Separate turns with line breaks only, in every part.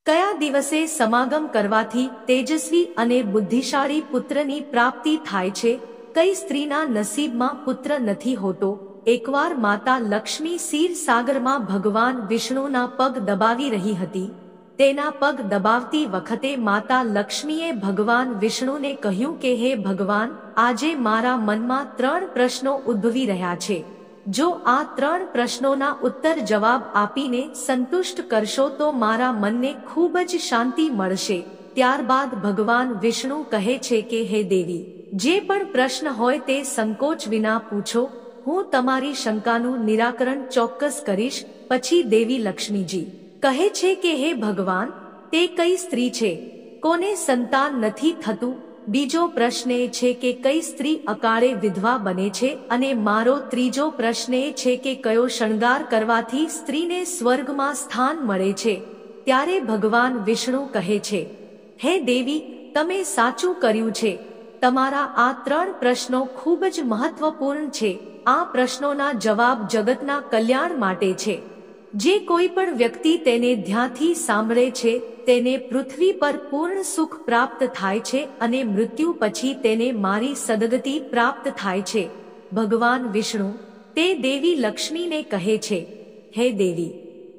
કયા દિવસે સમાગમ કરવાથી તેજસ્વી અને બુદ્ધિશાળી પુત્રની પ્રાપ્તિ થાય છે? કઈ સ્ત્રીના નસીબમાં પુત્ર નથી હોતો? એકવાર માતા લક્ષ્મી ક્ષીરસાગરમાં ભગવાન વિષ્ણુના પગ દબાવી રહી હતી. તેના પગ દબાવતી વખતે માતા લક્ષ્મીએ ભગવાન વિષ્ણુને કહ્યું કે હે ભગવાન, આજે મારા મનમાં 3 પ્રશ્નો ઉદ્ભવી રહ્યા છે. જો આ 3 પ્રશ્નોના ઉત્તર જવાબ આપીને સંતુષ્ટ કરશો તો મારા મનને ખૂબ જ શાંતિ મળશે. ત્યારબાદ ભગવાન વિષ્ણુ કહે છે કે હે દેવી, જે પણ પ્રશ્ન હોય તે સંકોચ વિના પૂછો, હું તમારી શંકાનું નિરાકરણ ચોક્કસ કરીશ. પછી દેવી લક્ષ્મીજી કહે છે કે હે ભગવાન, તે કઈ સ્ત્રી છે, કોને સંતાન નથી થતું? બીજો પ્રશ્ન એ છે કે કઈ સ્ત્રી અકાળે વિધવા બને છે? અને મારો ત્રીજો પ્રશ્ન એ છે કે કયો શણગાર કરવાથી સ્ત્રીને સ્વર્ગમાં સ્થાન મળે છે? ત્યારે ભગવાન વિષ્ણુ કહે છે, હે દેવી, તમે સાચું કર્યું છે. તમારા આ 3 પ્રશ્નો ખૂબ જ મહત્વપૂર્ણ છે. આ પ્રશ્નોના જવાબ જગતના કલ્યાણ માટે છે. જે કોઈ પણ વ્યક્તિ તેને ધ્યાનથી સાંભળે છે તેને પૃથ્વી પર પૂર્ણ સુખ પ્રાપ્ત થાય છે અને મૃત્યુ પછી તેને મારી સદગતિ પ્રાપ્ત થાય છે. ભગવાન વિષ્ણુ તે દેવી લક્ષ્મીને કહે છે, હે દેવી,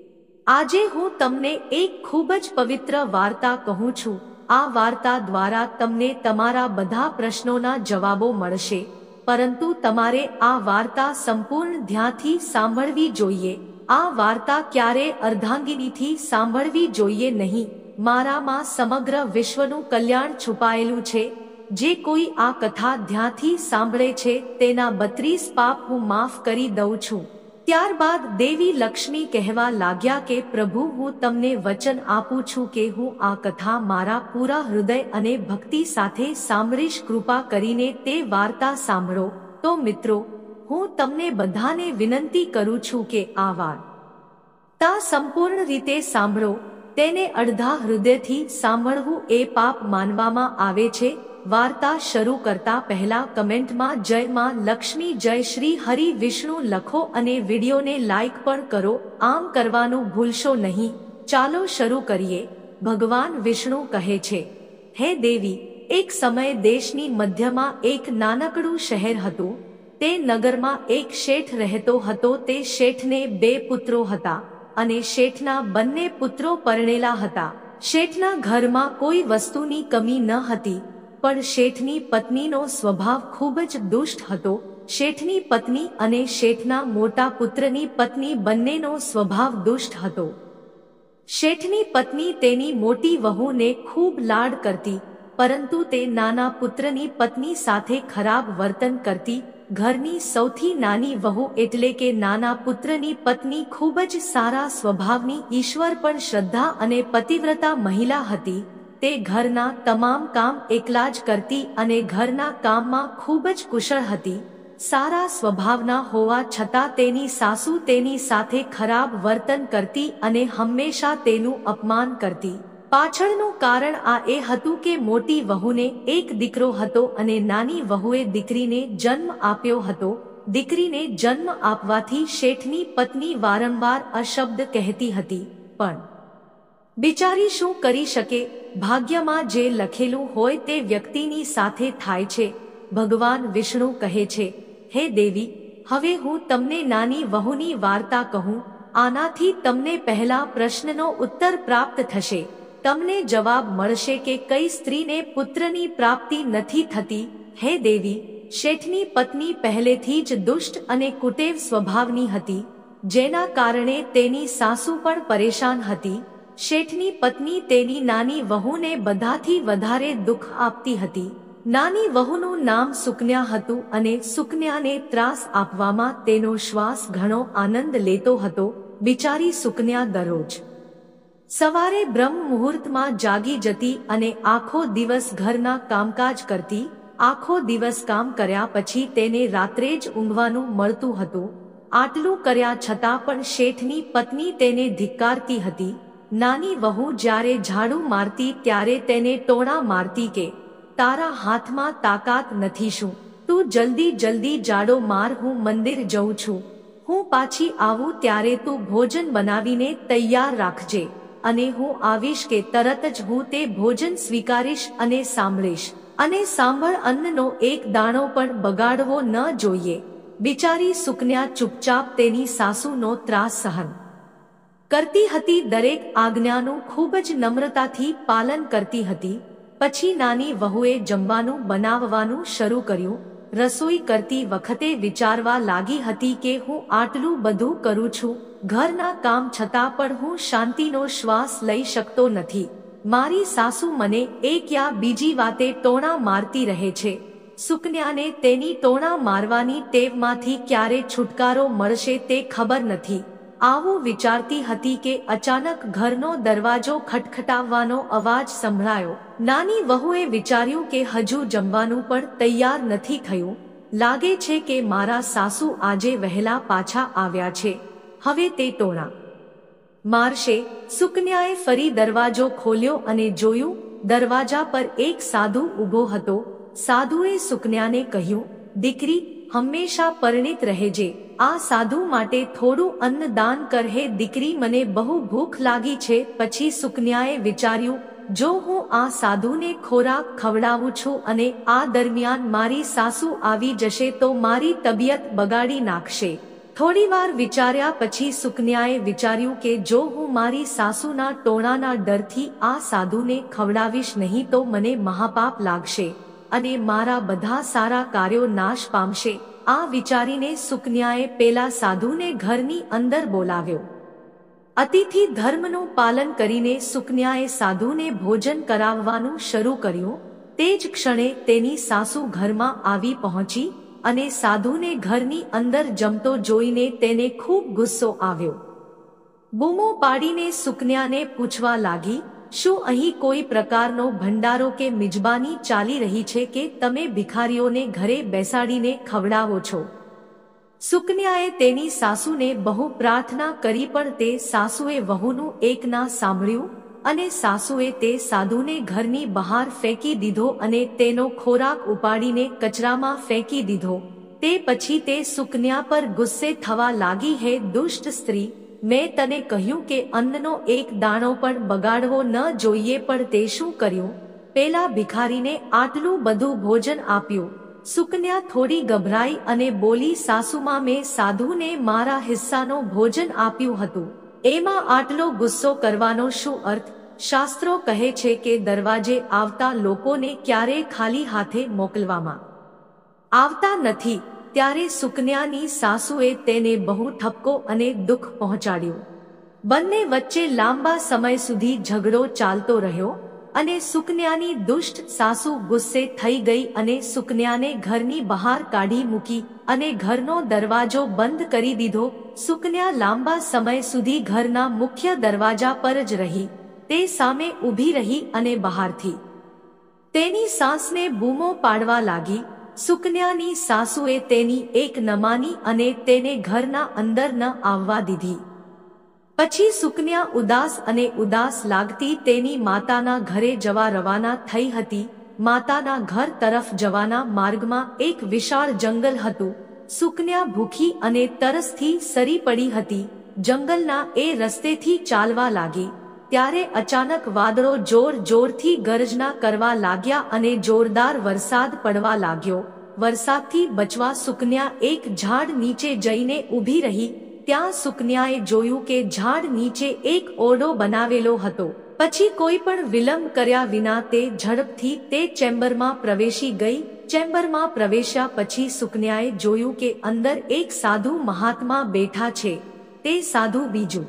આજે હું તમને એક ખૂબ જ પવિત્ર વાર્તા કહું છું. આ વાર્તા દ્વારા તમને તમારા બધા પ્રશ્નોના જવાબો મળશે, પરંતુ તમારે આ વાર્તા સંપૂર્ણ ધ્યાનથી સાંભળવી જોઈએ. આ વાર્તા ક્યારે અર્ધાંગિનીથી સાંભળવી જોઈએ નહીં. મારામાં સમગ્ર વિશ્વનું કલ્યાણ છુપાયેલું છે. જે કોઈ આ કથા ધ્યાનથી સાંભળે છે તેના 32 પાપ હું માફ કરી દઉં છું. ત્યારબાદ દેવી લક્ષ્મી કહેવા લાગ્યા કે પ્રભુ, હું તમને વચન આપું છું કે હું આ કથા મારા પૂરા હૃદય અને ભક્તિ સાથે સાંભળીશ. કૃપા કરીને તે વાર્તા સાંભળો. તો મિત્રો, હું તમને બધાને વિનંતી કરું છું કે આ વાર્તા સંપૂર્ણ રીતે સાંભળો. તેને અડધા હૃદયથી સાંભળવું એ પાપ માનવામાં આવે છે. વાર્તા શરૂ કરતા પહેલા કમેન્ટમાં જય માં લક્ષ્મી, જય શ્રી હરિ વિષ્ણુ લખો અને વિડીયોને લાઈક પણ કરો. આમ કરવાનું ભૂલશો નહીં. ચાલો શરૂ કરીએ. ભગવાન વિષ્ણુ કહે છે, હે દેવી, એક સમયે દેશની મધ્યમાં એક નાનકડું શહેર હતું. તે નગરમાં એક શેઠ રહેતો હતો. તે શેઠને 2 પુત્રો હતા અને શેઠના બંને પુત્રો પરણેલા હતા. શેઠના ઘરમાં કોઈ વસ્તુની કમી ન હતી, પણ શેઠની પત્નીનો સ્વભાવ ખૂબ જ દુષ્ટ હતો. શેઠની પત્ની અને શેઠના મોટા પુત્રની પત્ની બંનેનો સ્વભાવ દુષ્ટ હતો. શેઠની પત્ની તેની મોટી વહુને ખૂબ લાડ કરતી, પરંતુ તે નાના પુત્રની પત્ની સાથે ખરાબ વર્તન કરતી. ઘરની સૌથી નાની વહુ એટલે કે નાના પુત્રની પત્ની ખૂબ જ સારા સ્વભાવની, ઈશ્વર પણ શ્રદ્ધા અને પતિવ્રતા મહિલા હતી. તે ઘરના તમામ કામ એકલા જ કરતી અને ઘરના કામમાં ખૂબ જ કુશળ હતી. સારા સ્વભાવના હોવા છતાં તેની સાસુ તેની સાથે ખરાબ વર્તન કરતી અને હંમેશા તેનું અપમાન કરતી. પાછળનું કારણ આ એ હતું કે મોટી વહુને એક દીકરો હતો અને નાની વહુએ દીકરીને જન્મ આપ્યો હતો. દીકરીને જન્મ આપવાથી શેઠની પત્ની વારંવાર અશબ્દ કહેતી હતી, પણ બિચારી શું કરી શકે? ભાગ્યમાં જે લખેલું હોય તે વ્યક્તિની સાથે થાય છે. ભગવાન વિષ્ણુ કહે છે, હે દેવી, હવે હું તમને નાની વહુની વાર્તા કહું. આનાથી તમને પહેલા પ્રશ્નનો ઉત્તર પ્રાપ્ત થશે. તમને જવાબ મળશે કે કઈ સ્ત્રીને પુત્રની પ્રાપ્તિ નથી થતી. હે દેવી, શેઠની પત્ની પહેલેથી જ દુષ્ટ અને કુટેવ સ્વભાવની હતી, જેના કારણે તેની સાસુ પણ પરેશાન હતી. શેઠની પત્ની તેની નાની વહુને બધાથી વધારે દુઃખ આપતી હતી. નાની વહુનું નામ સુકન્યા હતું અને સુકન્યાને ત્રાસ આપવામાં તેનો શ્વાસ ઘણો આનંદ લેતો હતો. બિચારી સુકન્યા દરરોજ સવારે બ્રહ્મ મુહૂર્તમાં જાગી જતી અને આખો દિવસ ઘરના કામકાજ કરતી. આખો દિવસ કામ કર્યા પછી તેને રાત્રે જ ઊંઘવાનું મળતું હતું. આટલું કર્યા છતાં પણ શેઠની પત્ની તેને ધિક્કારતી હતી. નાની વહુ જ્યારે ઝાડુ મારતી ત્યારે તેને ટોણા મારતી કે તારા હાથમાં તાકાત નથી શું? તું જલ્દી જાડો માર, હું મંદિર જઉં છું. હું પાછી આવું ત્યારે તું ભોજન બનાવીને તૈયાર રાખજે. અને હું આવીશ કે તરત જ હું તે ભોજન સ્વીકારીશ અને સાંભળીશ, અને સાંભળ, અન્નનો એક દાણો પણ બગાડવો ન જોઈએ. બિચારી સુકન્યા ચૂપચાપ તેની સાસુનો ત્રાસ સહન કરતી હતી. દરેક આજ્ઞાનું ખૂબ જ નમ્રતાથી પાલન કરતી હતી. પછી નાની વહુએ જમવાનું બનાવવાનું શરૂ કર્યું. રસોઈ કરતી વખતે વિચારવા લાગી હતી કે હું આટલું બધું કરું છું ઘરના કામ છતાં પણ હું શાંતિનો શ્વાસ લઈ શકતો નથી. મારી સાસુ મને એક યા બીજી વાતે ટોણા મારતી રહે છે. સુકન્યાને તેની ટોણા મારવાની ટેવમાંથી ક્યારે છુટકારો મળશે તે ખબર નથી. આવું વિચારતી હતી કે અચાનક ઘરનો દરવાજો ખટખટાવવાનો અવાજ સંભળાયો. નાની વહુએ વિચાર્યું કે હજુ જમવાનું પણ તૈયાર નથી થયું. લાગે છે કે મારા સાસુ આજે વહેલા પાછા આવ્યા છે, હવે તે ટોણા મારશે. સુકન્યાએ ફરી દરવાજો ખોલ્યો અને જોયું, દરવાજા પર એક સાધુ ઊભો હતો. સાધુએ સુકન્યાને કહ્યું, દીકરી, હંમેશા પરિણીત રહેજે. આ સાધુ માટે થોડું અન્ન દાન કર. હે દીકરી, મને બહુ ભૂખ લાગી છે. પછી સુકન્યાએ વિચાર્યું, જો હું આ સાધુને ખોરાક ખવડાવું છું અને આ દરમિયાન મારી સાસુ આવી જશે તો મારી તબિયત બગાડી નાખશે. થોડીવાર વિચાર્યા પછી સુકન્યાએ વિચાર્યું કે જો હું મારી સાસુના ટોણાના ડરથી આ સાધુને ખવડાવીશ નહીં તો મને મહાપાપ લાગશે અને મારા બધા સારા કાર્યો નાશ પામશે. આ વિચારીને સુકન્યાએ પેલા સાધુને ઘરની અંદર બોલાવ્યો. અતિથિ ધર્મનું પાલન કરીને સુકન્યાએ સાધુને ભોજન કરાવવાનું શરૂ કર્યું. તે જ ક્ષણે તેની સાસુ ઘરમાં આવી પહોંચી અને સાધુને ઘરની અંદર જમતો જોઈને તેને ખૂબ ગુસ્સો આવ્યો. બૂમો પાડીને સુકન્યાને પૂછવા લાગી, શું અહીં કોઈ પ્રકારનો ભંડારો કે મિજબાની ચાલી રહી છે કે તમે ભિખારીઓને ઘરે બેસાડીને ખવડાવો છો? સુકન્યાએ તેની સાસુને બહુ પ્રાર્થના કરી પણ તે સાસુએ વહુનું એક ના સાંભળ્યું અને સાસુએ તે સાધુને ઘરની બહાર ફેંકી દીધો અને તેનો ખોરાક ઉપાડીને કચરામાં ફેંકી દીધો. તે પછી તે સુકન્યા પર ગુસ્સે થવા લાગી, હે દુષ્ટ સ્ત્રી, મેં તને કહ્યું કે અન્નનો એક દાણો પણ બગાડવો ન જોઈએ, પણ તે શું કર્યું? પેલા ભિખારીને આટલું બધું ભોજન આપ્યું. સુકન્યા થોડી ગભરાઈ અને બોલી, સાસુમાં, મેં સાધુને મારા હિસ્સાનો ભોજન આપ્યું હતું, એમાં આટલો ગુસ્સો કરવાનો શું અર્થ? શાસ્ત્રો કહે છે કે દરવાજે આવતા લોકોને ક્યારેય ખાલી હાથે મોકલવામાં આવતા નથી. ત્યારે સુકન્યાની સાસુએ તેને બહુ ઠપકો અને દુઃખ પહોંચાડ્યું. બંને વચ્ચે લાંબા સમય સુધી ઝઘડો ચાલતો રહ્યો અને સુકન્યાની દુષ્ટ સાસુ ગુસ્સે થઈ ગઈ અને સુકન્યાને ઘરની બહાર કાઢી મૂકી અને ઘરનો દરવાજો બંધ કરી દીધો. સુકન્યા લાંબા સમય સુધી ઘરના મુખ્ય દરવાજા પર જ રહી. તે સામે ઊભી રહી અને બહારથી તેની સાસને બૂમો પાડવા લાગી. સુકન્યાની સાસુએ તેની એક ન માની અને તેને ઘરના અંદર ન આવવા દીધી. પછી સુકન્યા ઉદાસ અને ઉદાસ લાગતી તેની માતાના ઘરે જવા રવાના થઈ હતી. માતાના ઘર તરફ જવાના માર્ગમાં એક વિશાળ જંગલ હતું. સુકન્યા ભૂખી અને તરસથી સરી પડી હતી. જંગલના એ રસ્તેથી ચાલવા લાગી ત્યારે અચાનક વાદળો જોર જોરથી ગર્જના કરવા લાગ્યા અને જોરદાર વરસાદ પડવા લાગ્યો. વરસાદથી બચવા સુકન્યા એક ઝાડ નીચે જઈને ઊભી રહી. ત્યાં સુકન્યાએ જોયું કે ઝાડ નીચે એક ઓરડો બનાવેલો હતો. પછી કોઈ પણ વિલંબ કર્યા વિના તે ઝડપથી તે ચેમ્બરમાં પ્રવેશી ગઈ. ચેમ્બરમાં પ્રવેશ્યા પછી સુકન્યાએ જોયું કે અંદર એક સાધુ મહાત્મા બેઠા છે. તે સાધુ બીજું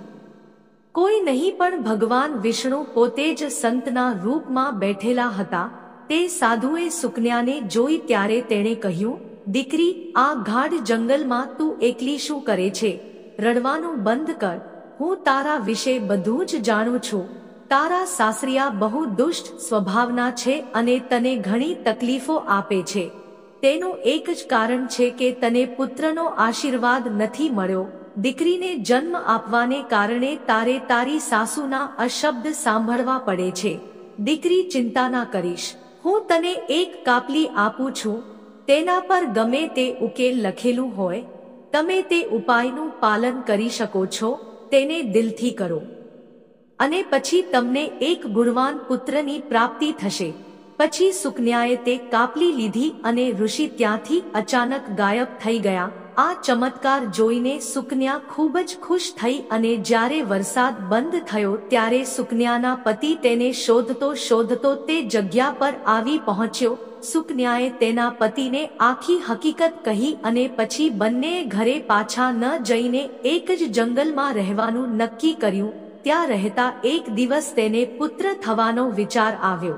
કોઈ નહીં પણ ભગવાન વિષ્ણુ પોતે જ સંતના રૂપમાં બેઠેલા હતા. તે સાધુએ સુકન્યાને જોઈ ત્યારે તેણે કહ્યું, દીકરી, આ ગાઢ જંગલમાં તું એકલી શું કરે છે? રડવાનું બંધ કર. હું તારા વિશે બધું જ જાણું છું. તારા સાસરિયા બહુ દુષ્ટ સ્વભાવના છે અને તને ઘણી તકલીફો આપે છે. તેનું એક જ કારણ છે કે તને પુત્રનો આશીર્વાદ નથી મળ્યો. દીકરીને જન્મ આપવાને કારણે તારે તારી સાસુના અશબ્દ સાંભળવા પડે છે. દીકરી, ચિંતા ના કરીશ. હું તને એક કાપલી આપું છું. તેના પર ગમે તે ઉકેલ લખેલું હોય, તમે તે ઉપાયનું પાલન કરી શકો છો. તેને દિલથી કરો. અને પછી તમને એક ગુણવાન પુત્રની પ્રાપ્તિ થશે. પછી સુકન્યાએ તે કાપલી લીધી અને ઋષિ ત્યાંથી અચાનક ગાયબ થઈ ગયા. આ ચમત્કાર જોઈને સુકન્યા ખૂબ જ ખુશ થઈ અને જ્યારે વરસાદ બંધ થયો ત્યારે સુકન્યાના પતિ તેને શોધતો તે જગ્યા પર આવી પહોંચ્યો. સુકન્યાએ તેના પતિને આખી હકીકત કહી અને પછી બંનેએ ઘરે પાછા ન જઈને એક જ જંગલમાં રહેવાનું નક્કી કર્યું. ત્યાં રહેતા એક દિવસ તેને પુત્ર થવાનો વિચાર આવ્યો.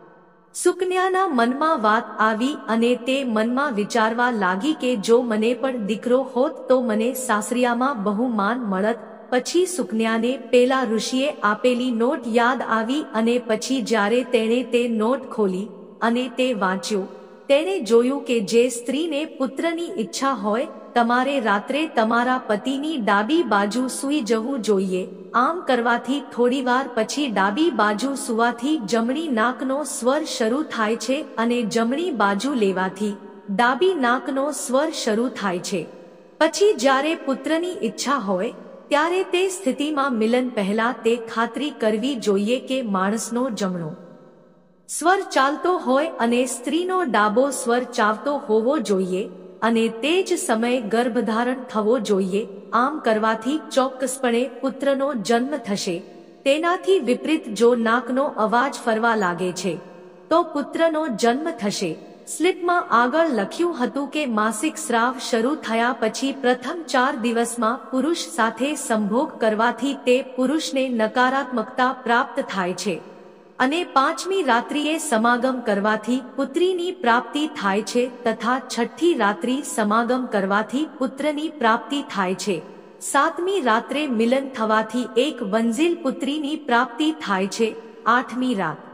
સુકન્યાના મનમાં વાત આવી અને તે મનમાં વિચારવા લાગી કે જો મને પણ દીકરો હોત તો મને સાસરિયામાં બહુ માન મળત. પછી સુકન્યાને પેલા ઋષિએ આપેલી નોટ યાદ આવી અને પછી જ્યારે તેણે તે નોટ ખોલી અને તે વાંચ્યું, તેણે જોયું કે જે સ્ત્રીને પુત્રની ઈચ્છા હોય તમારે રાત્રે તમારા પતિની ડાબી બાજુ સૂઈ જવું જોઈએ. આમ કરવાથી થોડીવાર પછી ડાબી બાજુ સુવાથી જમણી નાકનો સ્વર શરૂ થાય છે અને જમણી બાજુ લેવાથી ડાબી નાકનો સ્વર શરૂ થાય છે. પછી જ્યારે પુત્રની ઈચ્છા હોય ત્યારે તે સ્થિતિમાં મિલન પહેલા તે ખાતરી કરવી જોઈએ કે માણસનો જમણો સ્વર ચાલતો હોય અને સ્ત્રીનો ડાબો સ્વર ચાવતો હોવો જોઈએ અને તે જ સમયે ગર્ભધારણ થવો જોઈએ. આમ કરવાથી ચોક્કસપણે પુત્રનો જન્મ થશે. તેનાથી વિપરીત જો નાકનો અવાજ ફરવા લાગે છે તો પુત્રનો જન્મ થશે. સ્લિપમાં આગળ લખ્યું હતું કે માસિક સ્રાવ શરૂ થયા પછી પ્રથમ 4 દિવસમાં પુરુષ સાથે સંભોગ કરવાથી તે પુરુષને નકારાત્મકતા પ્રાપ્ત થાય છે અને 5મી રાત્રિએ સમાગમ કરવાથી પુત્રીની પ્રાપ્તિ થાય છે તથા 6ઠ્ઠી રાત્રિ સમાગમ કરવાથી પુત્રની પ્રાપ્તિ થાય છે. 7મી રાત્રે મિલન થવાથી એક વંઝિલ પુત્રીની પ્રાપ્તિ થાય છે. 8મી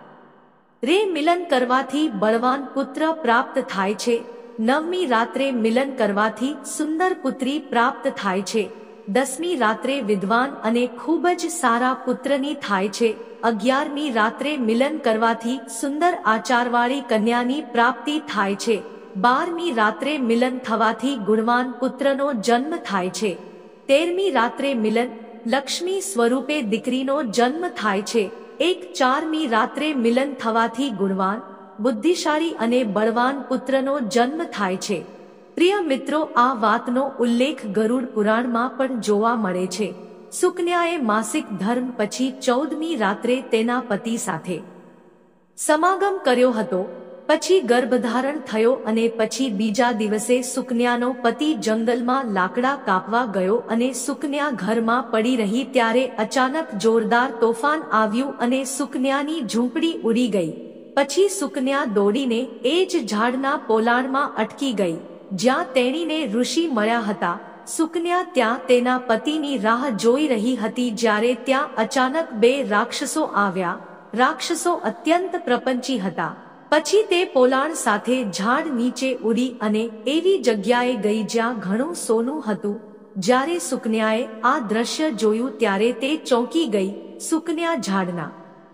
રાત્રે મિલન કરવાથી બળવાન પુત્ર પ્રાપ્ત થાય છે. 9મી રાત્રે મિલન કરવાથી સુંદર પુત્રી પ્રાપ્ત થાય છે. 10મી રાત્રે વિદ્વાન અને ખૂબ જ સારા પુત્રની થાય છે. 11મી રાત્રે મિલન કરવાથી સુંદર આચારવાળી કન્યાની પ્રાપ્તિ થાય છે. 12મી રાત્રે મિલન થવાથી ગુણવાન પુત્રનો જન્મ થાય છે. 13મી રાત્રે મિલન લક્ષ્મી સ્વરૂપે દીકરીનો જન્મ થાય છે. 4મી રાત્રે મિલન થવાથી ગુણવાન, બુદ્ધિશાળી અને બળવાન પુત્રનો જન્મ થાય છે. પ્રિય મિત્રો, આ વાતનો ઉલ્લેખ ગરુડ પુરાણમાં પણ જોવા મળે છે. સુકન્યાએ માસિક ધર્મ પછી 14મી રાત્રે તેના પતિ સાથે સમાગમ કર્યો હતો. પછી ગર્ભધારણ થયો અને પછી બીજા દિવસે સુકન્યાનો પતિ જંગલમાં લાકડા કાપવા ગયો અને સુકન્યા ઘરમાં પડી રહી ત્યારે અચાનક જોરદાર તોફાન આવ્યું અને સુકન્યાની ઝૂંપડી ઉડી ગઈ. પછી સુકન્યા દોડીને એ જ ઝાડના પોલાણમાં અટકી ગઈ જ્યાં તેણીને ઋષિ મળ્યા હતા. સુકન્યા ત્યાં તેના પતિની રાહ જોઈ રહી હતી જ્યારે ત્યાં અચાનક 2 રાક્ષસો આવ્યા. રાક્ષસો અત્યંત પ્રપંચી હતા. પછી તે પોલાણ સાથે ઝાડ નીચે ઉડી અને એવી જગ્યાએ ગઈ જ્યાં ઘણું સોનું હતું. જ્યારે સુકન્યાએ આ દ્રશ્ય જોયું ત્યારે તે ચોંકી ગઈ. સુકન્યા ઝાડના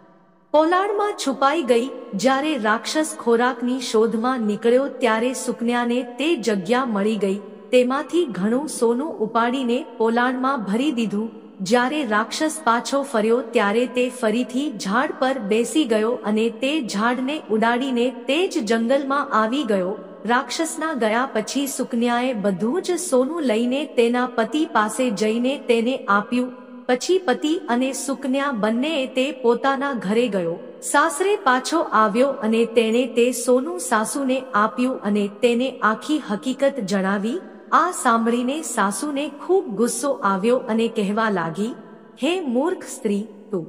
પોલાણમાં છુપાઈ ગઈ. જ્યારે રાક્ષસ ખોરાકની શોધમાં નીકળ્યો ત્યારે સુકન્યાને તે જગ્યા મળી ગઈ. તેમાંથી ઘણું સોનું ઉપાડીને પોલાણમાં ભરી દીધું. જ્યારે રાક્ષસ પાછો ફર્યો ત્યારે તે ફરીથી ઝાડ પર બેસી ગયો અને તે ઝાડને ઉડાડીને તે જ જંગલમાં આવી ગયો. રાક્ષસના ગયા પછી સુકન્યાએ બધું જ સોનું લઈને તેના પતિ પાસે જઈને તેને આપ્યું. પછી પતિ અને સુકન્યા બંનેએ તે પોતાના ઘરે ગયો. સાસરે પાછો આવ્યો અને તેણે તે સોનું સાસુને આપ્યું અને તેને આખી હકીકત જણાવી. આ સાંભળીને સાસુને ખૂબ ગુસ્સો આવ્યો અને કહેવા લાગી, હે મૂર્ખ સ્ત્રી, તું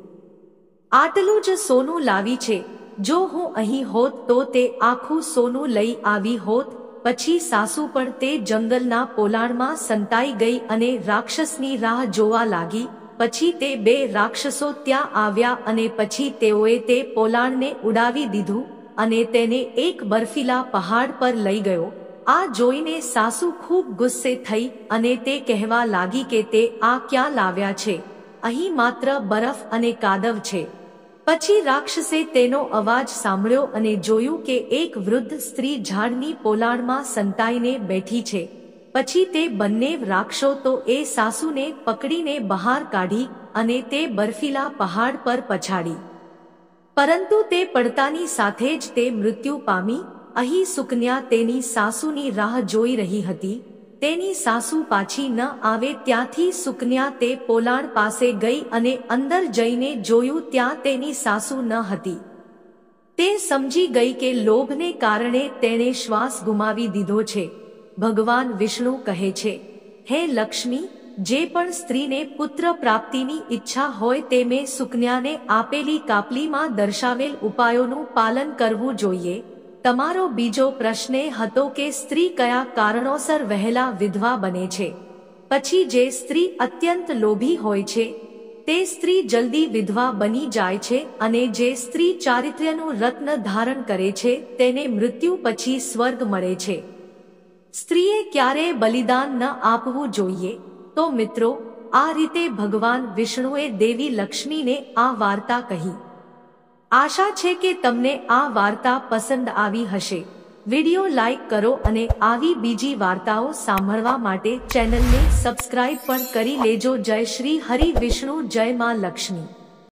આટલું જ સોનું લાવી છે. જો હું અહીં હોત તો તે આખું સોનું લઈ આવી હોત. પછી સાસુ પણ તે જંગલના પોલાણમાં સંતાઈ ગઈ અને રાક્ષસની રાહ જોવા લાગી. પછી તે 2 રાક્ષસો ત્યાં આવ્યા અને પછી તેઓએ તે પોલાણને ઉડાવી દીધું અને તેને એક બર્ફીલા પહાડ પર લઈ ગયો. આ જોઈને સાસુ ખૂબ ગુસ્સે થઈ અને તે કહેવા લાગી કે તે આ ક્યાં લાવ્યા છે? અહીં માત્ર બરફ અને કાદવ છે. પછી રાક્ષસે તેનો અવાજ સાંભળ્યો અને જોયું કે એક વૃદ્ધ સ્ત્રી ઝાડની પોલાણમાં સંતાઈને બેઠી છે. પછી તે બંને રાક્ષસો તો એ સાસુને પકડીને બહાર કાઢી અને તે બર્ફીલા પહાડ પર પછાડી. પરંતુ તે પડતાની સાથે જ તે મૃત્યુ પામી. અહીં સુકન્યા તેની સાસુની રાહ જોઈ રહી હતી. તેની સાસુ પાછી ન આવે ત્યાંથી સુકન્યા તે પોલાણ પાસે ગઈ અને અંદર જઈને જોયું ત્યાં તેની સાસુ ન હતી. તે સમજી ગઈ કે લોભને કારણે તેણે શ્વાસ ગુમાવી દીધો છે. ભગવાન વિષ્ણુ કહે છે, હે લક્ષ્મી, જે પણ સ્ત્રીને પુત્ર પ્રાપ્તિની ઈચ્છા હોય તે મેં સુકન્યાને આપેલી કાપલીમાં દર્શાવેલ ઉપાયોનું પાલન કરવું જોઈએ. તમારો બીજો પ્રશ્ન એ હતો કે સ્ત્રી કયા કારણોસર વહેલા વિધવા બને છે. પછી જે સ્ત્રી અત્યંત લોભી હોય છે તે સ્ત્રી જલ્દી વિધવા બની જાય છે અને જે સ્ત્રી ચારિત્ર્યનું રત્ન ધારણ કરે છે તેને મૃત્યુ પછી સ્વર્ગ મળે છે. સ્ત્રીએ ક્યારેય બલિદાન ન આપવું જોઈએ. તો મિત્રો, આ રીતે ભગવાન વિષ્ણુએ દેવી લક્ષ્મીને આ વાર્તા કહી. આશા છે કે તમને આ વાર્તા પસંદ આવી હશે. વિડિયો લાઈક કરો અને આવી બીજી વાર્તાઓ સાંભળવા માટે ચેનલને સબસ્ક્રાઇબ પણ કરી લેજો. જય શ્રી હરિ વિષ્ણુ, જય માં લક્ષ્મી.